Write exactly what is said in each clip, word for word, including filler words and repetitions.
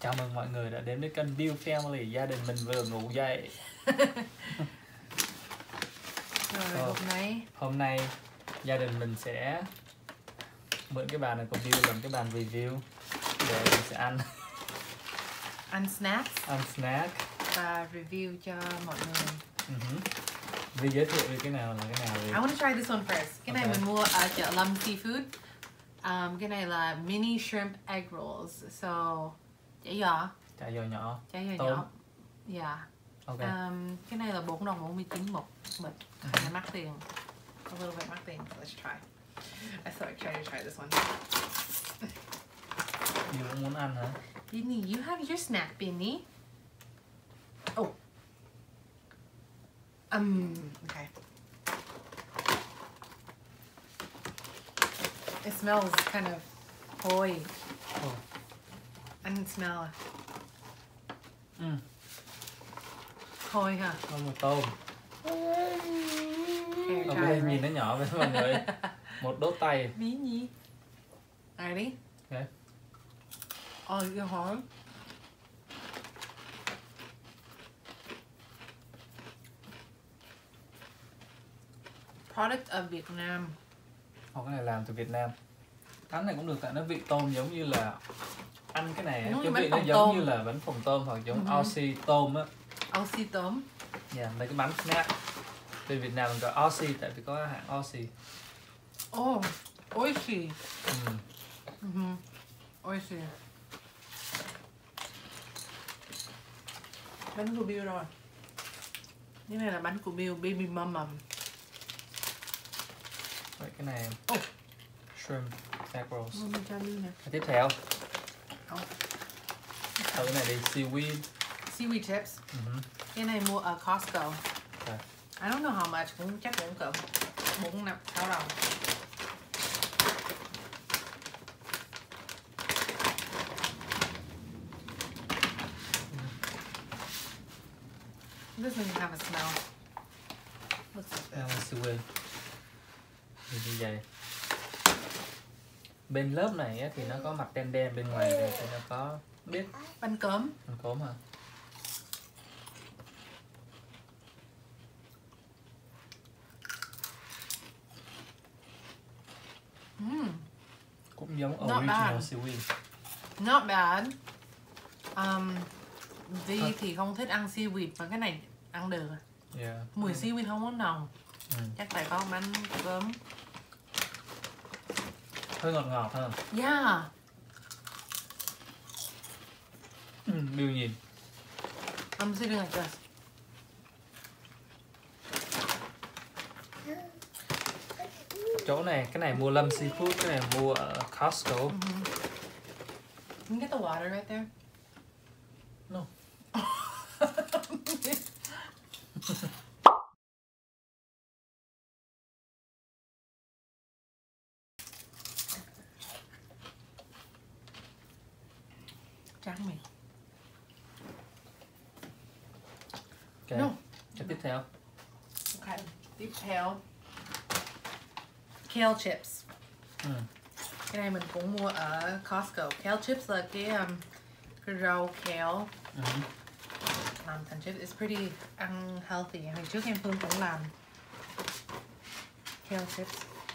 Chào mừng mọi người đã đến với kênh Bill Family. Gia đình mình vừa ngủ dậy. Rồi Ờ, hôm nay Hôm nay gia đình mình sẽ mượn cái bàn này của Bill làm cái bàn review để mình sẽ ăn ăn snacks ăn snack và review cho mọi người. uh-huh. Vì giới thiệu về cái nào là cái nào I đi. want to try this one first. Cái này Okay. mình mua ở chợ Lâm Seafood. Um, cái này là mini shrimp egg rolls. So chả giò, Chả giò nhỏ. chả giò Tôm. nhỏ. Yeah. Okay. Um, cái này là bốn đồng bốn mươi chín một bịch. Khá là mắc tiền. A little bit mắc tiền. Let's try. I so excited to try this one. Bill cũng muốn ăn hả? Benny, you have your snack, Benny. Oh. Um, okay. It smells kind of hoi. Oh. I can smell Ừ. hoi, huh? Có một tôm. Here, Ở try đây it, nhìn right? nó nhỏ với mọi người. Một đốt tay. Benny. Ready? Okay. Oh, you're home? Product of Vietnam. Ồ, cái này làm từ Việt Nam. Ăn này cũng được tại nó vị tôm giống như là ăn cái này Giống cái như vị bánh nó phồng giống tôm. như là bánh phồng tôm hoặc giống Ừ. Aussie tôm á. Aussie tôm. Yeah, mấy cái bánh snack. Bên Việt Nam mình gọi Aussie tại vì có hãng Aussie. Oh, oishi. Ừ. Mm-hmm. Oishi. Bánh của Bill rồi. Cái này là bánh của Bill, baby mama. Vậy cái này Oh. shrimp egg rolls. Mama cho Bill nè. Cái tiếp theo Oh. thử cái này đi seaweed. Seaweed chips. Uh-huh. Cái này mua ở Costco. Okay. I don't know how much, cũng chắc cũng cỡ bốn năm sáu đồng. This doesn't have a smell. Looks like Đây this. là seaweed. Thì như vậy. Bên lớp này á, thì nó có mặt đen đen, bên ngoài này thì nó có biết Bánh cốm. ăn cốm hả? Mm, Cũng giống Not original bad. seaweed. not bad. Um, Vi Hả? thì không thích ăn seaweed mà cái này ăn được. Yeah. Mùi seaweed không có nồng. Ừ. Chắc tại có bánh cốm. Hơi ngọt ngọt hơn. Yeah. Ừ, Bill nhìn. I'm sitting like this. Chỗ này, cái này mua Lâm Seafood, cái này mua ở Costco. Mm-hmm. Can you get the water right there? No. Trắng miệng. Okay. No. Cái tiếp theo. Okay. Tiếp theo. Kale chips. Ừ. Cái này mình cũng mua ở Costco. Kale chips là cái um, cái rau kale Ừ. làm thành chips. It's pretty ăn healthy. Hồi trước em Phương cũng làm kale chips.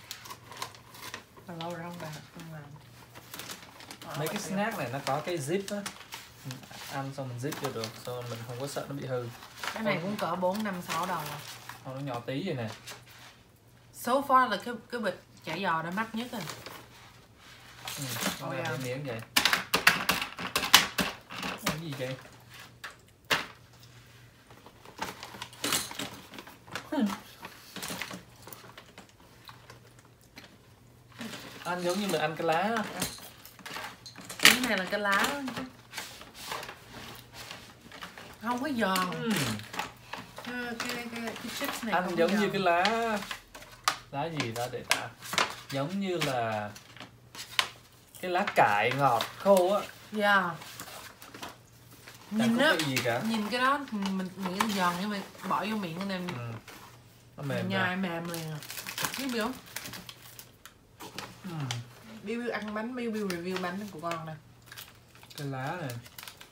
Và lâu rồi không bà không làm. Ờ, Mấy cái vậy. snack này nó có cái zip á. Ăn xong mình zip vô được, xong mình không có sợ nó bị hư. Cái này cũng cỡ bốn năm sáu đồng à. Nó nhỏ tí vậy nè. So far là cái cái bịch chả giò đã mắc nhất rồi. Ừ. Nó Oh, làm yeah. cái miếng vậy. Cái gì vậy? Hmm. Ăn giống như mình ăn cái lá. Cái này là cái lá không có giòn. Ừ. Cái, cái, cái, cái chips này Ăn không giống có như giòn. cái lá. Lá gì đó để tả. Giống như là cái lá cải ngọt khô á. Yeah. Chẳng Nhìn có á, cái gì cả. nhìn cái đó mình nghĩ là giòn nhưng mà bỏ vô miệng nên Ừ. Nó mềm nhai ra. mềm liền à. Biết Bill không? Ừ. Bill Bill ăn bánh, Bill Bill review bánh của con nè. Cái lá này.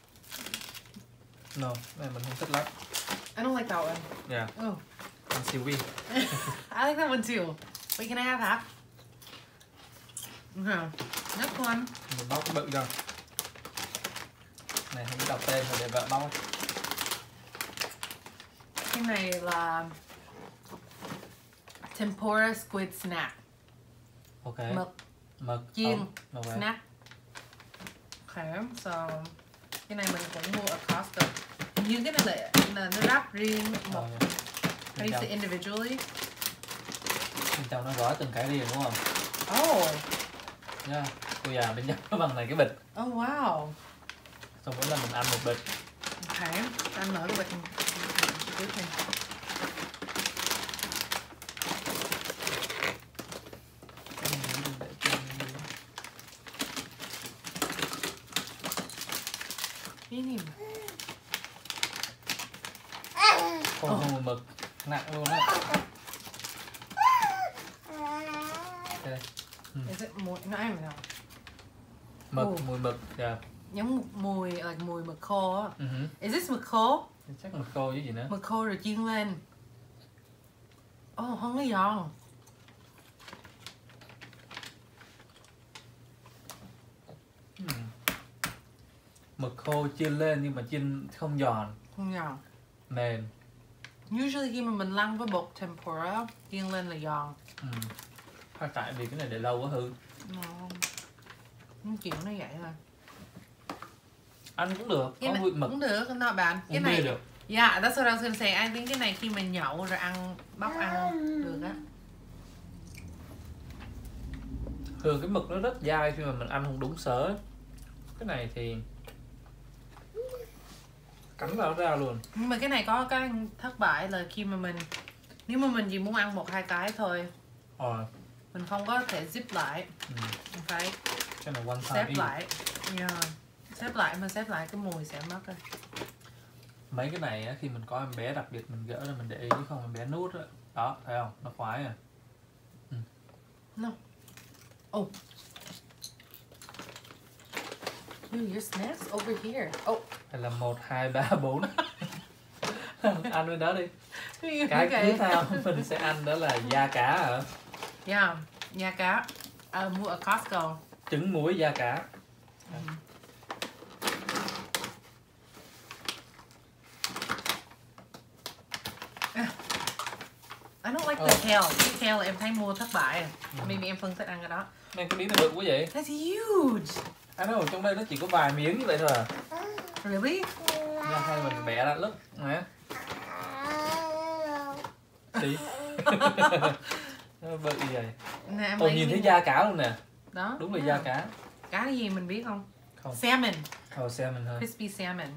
No, này mình không thích lắm. I don't like that one. Yeah, Oh. anchovy. I like that one too. Wait, can I have that? Okay. Next one. Mình bóc cái bự ra. Này không biết đọc tên rồi để vợ bóc. Cái này là tempura squid snack. Ok. Mực Mực chiên oh, okay. snack. Okay, so cái này mình cũng mua ở Costco. Như cái này là, là nó wrap riêng một. Oh, How do you say individually? Bên trong nó gói từng cái riêng đúng không? Oh. Yeah. Cô già bên trong nó bằng này cái bịch. Oh wow. Xong mỗi lần mình ăn một bịch. Okay, ăn mở cái bịch trước này. Cái gì mà? Không không mực nặng luôn á. Okay. Is it mùi nó ăn nào? Mực, Oh. mùi mực. Yeah. Giống mùi like mùi mực khô á. Uh-huh. Is this mực khô? Chắc mực khô với gì nữa. Mực khô rồi chiên lên. Oh, không có giòn. Hmm. Mực khô chiên lên nhưng mà chiên không giòn, Không giòn. mềm. Usually khi mà mình lăn với bột tempura, chiên lên là giòn. Ừ. Hay tại vì cái này để lâu quá hư. No. Không chịu nó vậy thôi. Ăn cũng được, Cái có này vị mực. cũng được, not bad. Cái Uống này bia được. Yeah, that's what I was gonna say. I think cái này khi mình nhậu rồi ăn bóc ăn được á. Thường cái mực nó rất dai khi mà mình ăn không đúng sớ. Cái này thì cắn vào ra luôn. Nhưng mà cái này có cái thất bại là khi mà mình nếu mà mình chỉ muốn ăn một hai cái thôi, Ờ. mình không có thể zip lại. Ừ. Mình phải Cái này one time xếp eat. lại. Yeah. Xếp lại mà xếp lại cái mùi sẽ mất rồi. Mấy cái này á, khi mình có em bé đặc biệt mình gỡ ra mình để ý chứ không em bé nuốt á. Đó, thấy không? Nó khoái à. Ừ. No. Oh. Dude, your snacks over here. Oh. Hay là một, hai, ba, bốn. Ăn bên đó đi. Cái Okay. tiếp theo mình sẽ ăn đó là da cá hả? Yeah, da cá. Uh, mua ở Costco. Trứng muối da cá. Mm. I don't like the Oh. kale. Cái kale em thấy mua thất bại. Mm. Maybe em phân thích ăn cái đó. Nên cái miếng này bự quá vậy? That's huge. À đâu, trong đây nó chỉ có vài miếng như vậy thôi à. Really? Nha, hay mình bẻ ra lớp nè. Tí. Nó bự như vậy. Nè, em Ồ, lấy nhìn thấy miếng- da cá luôn nè. Đó. Đúng là yeah. da cá. Cá cái gì mình biết không? Không. Salmon. Ồ, xem mình hơn. Crispy salmon.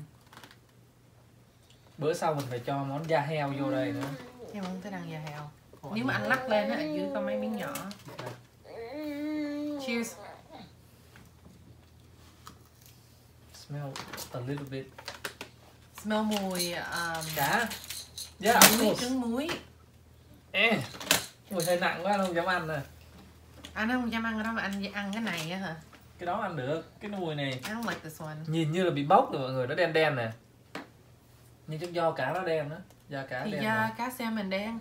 Bữa sau mình phải cho món da heo vô đây nữa. Em không thích ăn da heo. Nếu mà anh lắc lên á, ở dưới có mấy miếng nhỏ. Cheers. Smell a little bit. Smell mùi um, Cá. Yeah, of muối, course. trứng muối. Ê, mùi hơi nặng quá không dám ăn nè. Anh không dám ăn cái đó mà anh ăn cái này á hả? Cái đó ăn được, cái mùi này I don't like this one. nhìn như là bị bốc rồi mọi người, nó đen đen nè. Nhưng trong do cá nó đen đó, da cá Thì đen. da Mà. cá salmon đen.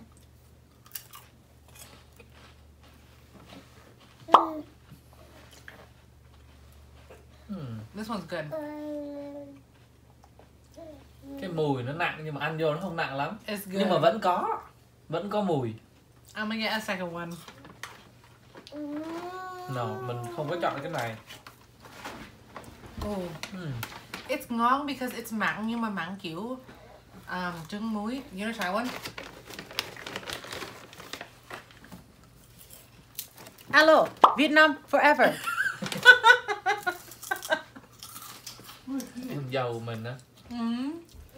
Hmm. This one's good. Cái mùi nó nặng nhưng mà ăn vô nó không nặng lắm. It's good. Nhưng mà vẫn có, vẫn có mùi. I'm gonna get a second one. No, mình không có chọn cái này. Oh, Hmm. it's ngon because it's mặn nhưng mà mặn kiểu um, trứng muối. You wanna try one? Hello, Vietnam forever. Em giàu mình á, Mm.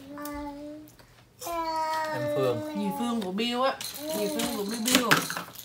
em Phương. Dì Phương của Bill á. Dì Phương của Bill Bill.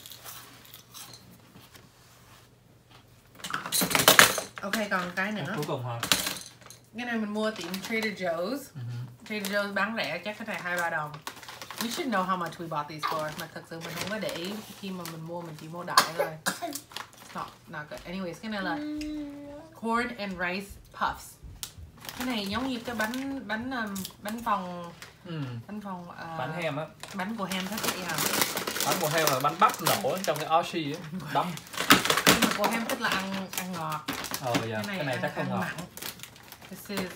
Ok, còn cái nữa. Cuối cùng hả? Cái này mình mua tiệm Trader Joe's. Uh-huh. Trader Joe's bán rẻ chắc cái này hai ba đồng. We should know how much we bought these for. Mà thật sự mình không có để ý khi mà mình mua, mình chỉ mua đại thôi. It's not, not good. Anyways, cái này là corn and rice puffs. Cái này giống như cái bánh bánh um, bánh phồng ừ. bánh phồng uh, Bánh hem á. Bánh của hem thích vậy hả? Bánh của hem là bánh bắp nổ trong cái oxy á, đấm. Nhưng mà của hem thích là ăn ăn ngọt. Ờ dạ, cái này, cái này ăn, chắc không ngọt. Mặn. This is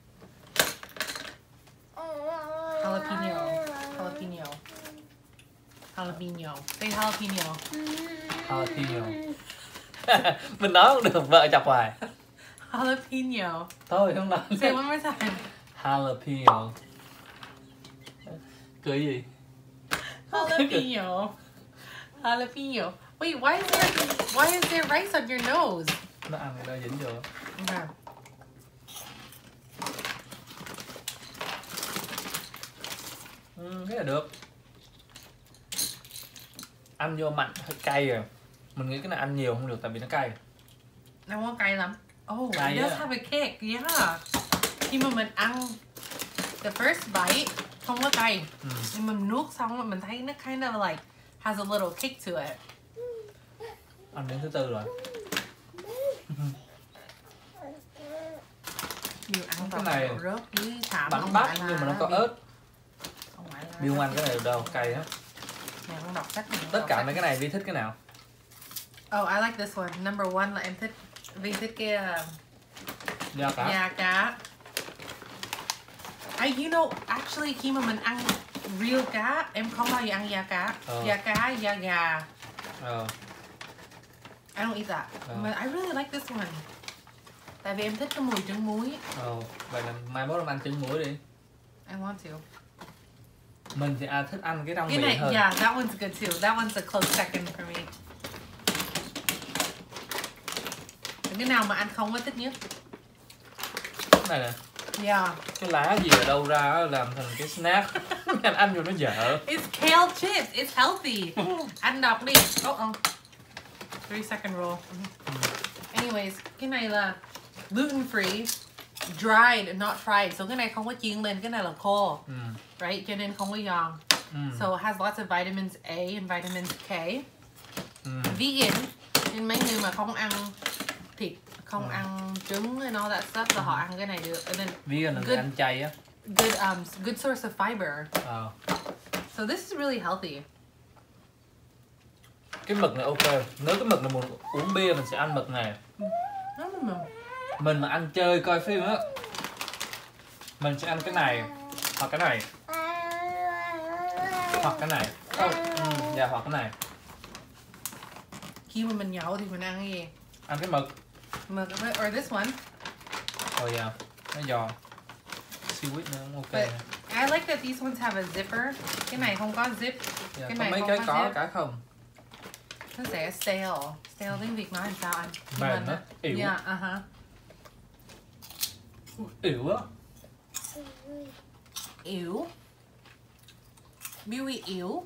jalapeno. Jalapeno. Jalapeno. Say jalapeno. Jalapeno. Mình nói không được, vợ chọc hoài. Jalapeno. Thôi không nói. Say one more time. Jalapeno. Cười gì? Jalapeno. Jalapeno. Wait, why is there why is there rice on your nose? Nó ăn thì nó dính vô. Okay. Ừ, cái là được. Ăn vô mặn hơi cay rồi. Mình nghĩ cái này ăn nhiều không được tại vì nó cay. Nó có cay lắm. Oh, Cay it does á. have a kick. Yeah. Khi mà mình ăn the first bite không có cay. Ừ. Nhưng mà nuốt xong rồi mình thấy nó kind of like has a little kick to it. Ăn đến thứ tư rồi. Bill ăn Cái này rớt với thảm. bánh bắp nhưng mà nó có ớt. Bill không ăn cái này được đâu, cay á. Nè, con đọc sách. Tất cả mấy cái này Vi thích cái nào? Oh, I like this one. Number one là em thích Vi thích cái uh, Da cá. da cá. I, you know, actually khi mà mình ăn real cá, em không bao giờ ăn da cá. Ờ. Da cá, da gà. Ờ. I don't eat that. Ờ. But I really like this one. Tại vì em thích cái mùi trứng muối. Ờ. Vậy là mai mốt em ăn trứng muối đi. I want to. Mình thì à, thích ăn cái rong Cái biển này, hơn. yeah, that one's good too. That one's a close second for me. Cái nào mà anh không có thích nhất? Cái này nè. Yeah. Cái lá gì ở đâu ra á, làm thành cái snack. Anh ăn vô nó dở. It's kale chips. It's healthy. Anh đọc đi. Oh, oh. Three second roll. Anyways, cái này là gluten free, dried, not fried. So cái này không có chiên lên, cái này là khô. Ừ. Right? Cho nên không có giòn. Ừ. So it has lots of vitamins A and vitamins K. Ừ. Vegan. Nên mấy người mà không ăn thịt, không Ừ. ăn trứng and all that stuff là họ ăn cái này được. And then Vegan là người Good. ăn chay á. good um good source of fiber. Ờ. So this is really healthy. Cái mực này ok. Nếu cái mực này muốn uống bia mình sẽ ăn mực này. Mm. Mình mà ăn chơi coi phim á, mình sẽ ăn cái này hoặc cái này hoặc cái này. Oh, ừ, dạ hoặc cái này. Khi mà mình nhậu thì mình ăn cái gì? Ăn cái mực. Mực or this one. Rồi dạ, nó giò. Seaweed nữa cũng ok. But I like that these ones have a zipper. Cái này không có zip. Dạ, cái có này mấy không cái có có, zip. cái không. Nó sẽ stale. Stale tiếng Việt nói làm sao anh? Mềm Nhưng mà á, nó- yếu. Yeah, uh-huh. Yếu á. Yếu. Billy yếu.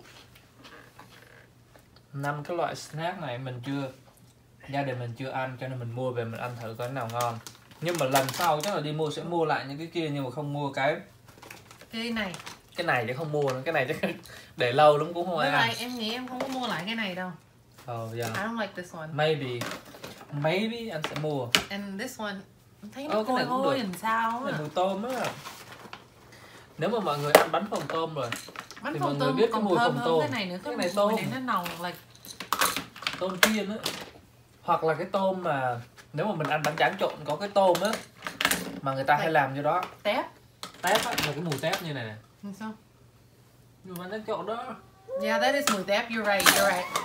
Năm cái loại snack này mình chưa, gia đình mình chưa ăn cho nên mình mua về mình ăn thử coi cái nào ngon. Nhưng mà lần sau chắc là đi mua sẽ mua lại những cái kia nhưng mà không mua cái Cái này. cái này chứ không mua nữa. Cái này chắc để lâu lắm cũng không ai Với ăn. lại em nghĩ em không có mua lại cái này đâu. Oh I yeah. don't like this one. Maybe maybe anh sẽ mua. And this one. Em thấy nó Ờ, cái hôi này cũng hôi được. làm sao Cái này á. mùi tôm á. Nếu mà mọi người ăn bánh phồng tôm rồi, Bánh thì phồng mọi người tôm biết cái còn mùi thơm phồng hơn tôm. cái này nữa. Cái, Cái này mùi tôm. này nó nồng like tôm chiên á, hoặc là cái tôm mà nếu mà mình ăn bánh tráng trộn có cái tôm á mà người ta hay làm cho đó tép. tép á, là cái mùi tép như này nè. Làm sao? Nhưng bánh tráng trộn đó. Yeah, that is mùi tép. You're right, you're right.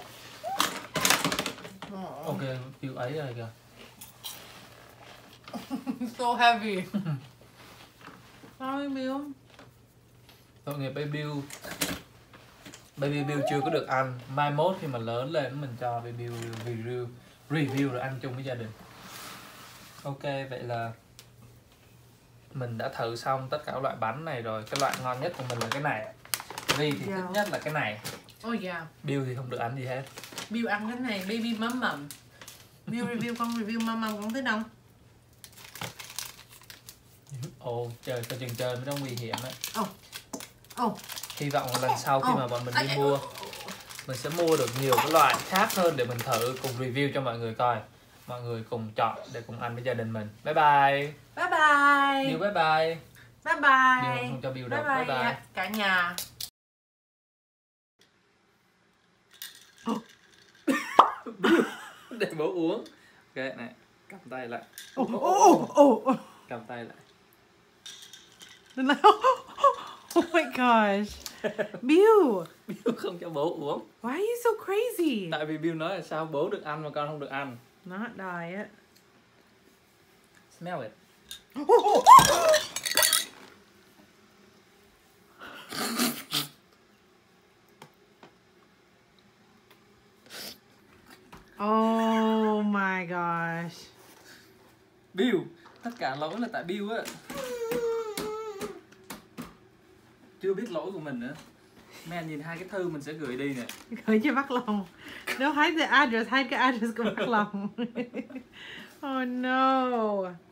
Oh. Ok, yêu ấy rồi kìa. So heavy. Sorry, Bill. Tội nghiệp Baby Bill. Baby Bill chưa có được ăn. Mai mốt khi mà lớn lên mình cho Baby Bill review review rồi ăn chung với gia đình. Ok, vậy là mình đã thử xong tất cả các loại bánh này rồi. Cái loại ngon nhất của mình là cái này. Vi thì Yeah. thích nhất là cái này. Oh yeah. Bill thì không được ăn gì hết. Bill ăn cái này, baby mắm mầm. Bill review con review mắm mầm con thích không? Ồ, trời, coi chừng chơi mới nó nguy hiểm đấy. Oh. Oh. Hy vọng là lần sau khi Oh. mà bọn mình Ai, đi ai, mua mình sẽ mua được nhiều cái loại khác hơn để mình thử cùng review cho mọi người coi. Mọi người cùng chọn để cùng ăn với gia đình mình. Bye bye. Bye bye. bye. Bill bye bye. Bye bye. Bill không cho Bill Bye đâu. bye, Bye bye. cả nhà. Để bố uống. Ok này, cầm tay lại. Oh, oh, oh, oh. Cầm tay lại. Oh my gosh. Bill, Bill không cho bố uống. why are you so crazy? Tại vì Bill nói là sao bố được ăn mà con không được ăn. Not diet. Smell it. Oh my gosh. Bill, tất cả lỗi là tại Bill á. Chưa biết lỗi của mình nữa. Mấy anh nhìn hai cái thư mình sẽ gửi đi nè. Gửi cho Bắc Long. Đâu hide the address, hide cái address của Bắc Long. Oh no.